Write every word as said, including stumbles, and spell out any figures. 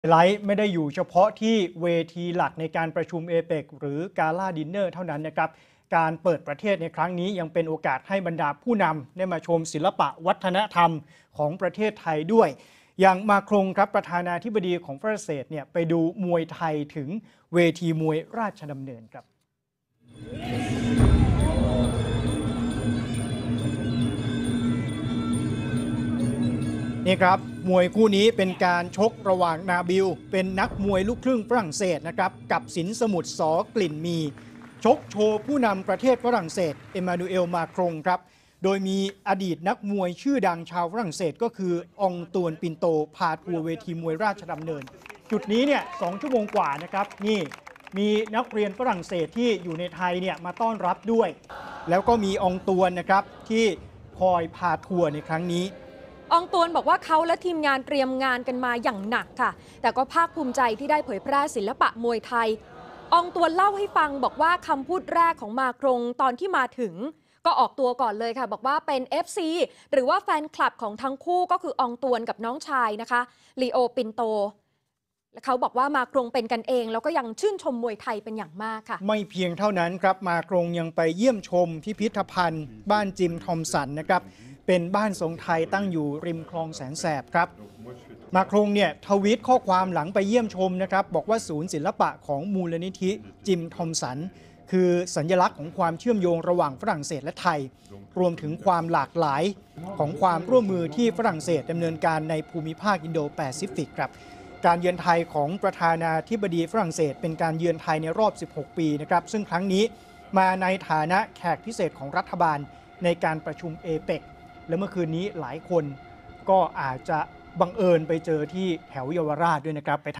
ไลท์ไม่ได้อยู่เฉพาะที่เวทีหลักในการประชุมเอเปกหรือกาล่าดินเนอร์เท่านั้นนะครับการเปิดประเทศในครั้งนี้ยังเป็นโอกาสให้บรรดาผู้นำได้มาชมศิลปะวัฒนธรรมของประเทศไทยด้วยอย่างมาครงครับประธานาธิบดีของฝรั่งเศสเนี่ยไปดูมวยไทยถึงเวทีมวยราชดำเนินครับนี่ครับมวยคู่นี้เป็นการชกระหว่างนาบิลเป็นนักมวยลูกครึ่งฝรั่งเศสนะครับกับสินสมุทรสอกลิ่นมีชกโชว์ผู้นำประเทศฝรั่งเศสเอมานูเอลมาครงครับโดยมีอดีตนักมวยชื่อดังชาวฝรั่งเศสก็คือองตวนปินโตพาทัวร์เวทีมวยราชดำเนินจุดนี้เนี่ยสองชั่วโมงกว่านะครับนี่มีนักเรียนฝรั่งเศสที่อยู่ในไทยเนี่ยมาต้อนรับด้วยแล้วก็มีองตวนนะครับที่คอยพาทัวร์ในครั้งนี้อองตวนบอกว่าเขาและทีมงานเตรียมงานกันมาอย่างหนักค่ะแต่ก็ภาคภูมิใจที่ได้เผยแพร่ศิลปะมวยไทยอองตวนเล่าให้ฟังบอกว่าคำพูดแรกของมาครงตอนที่มาถึงก็ออกตัวก่อนเลยค่ะบอกว่าเป็น เอฟ ซี หรือว่าแฟนคลับของทั้งคู่ก็คืออองตวนกับน้องชายนะคะลีโอปินโตและเขาบอกว่ามาครงเป็นกันเองแล้วก็ยังชื่นชมมวยไทยเป็นอย่างมากค่ะไม่เพียงเท่านั้นครับมาครงยังไปเยี่ยมชมพิพิธภัณฑ์บ้านจิมทอมสันนะครับเป็นบ้านทรงไทยตั้งอยู่ริมคลองแสนแสบครับมาครงเนี่ยทวีตข้อความหลังไปเยี่ยมชมนะครับบอกว่าศูนย์ศิลปะของมูลนิธิจิมทอมสันคือสัญลักษณ์ของความเชื่อมโยงระหว่างฝรั่งเศสและไทยรวมถึงความหลากหลายของความร่วมมือที่ฝรั่งเศสดำเนินการในภูมิภาคอินโดแปซิฟิกครับการเยือนไทยของประธานาธิบดีฝรั่งเศสเป็นการเยือนไทยในรอบสิบหกปีนะครับซึ่งครั้งนี้มาในฐานะแขกพิเศษของรัฐบาลในการประชุมเอเปกและเมื่อคืนนี้หลายคนก็อาจจะบังเอิญไปเจอที่แถวเยาวราชด้วยนะครับไป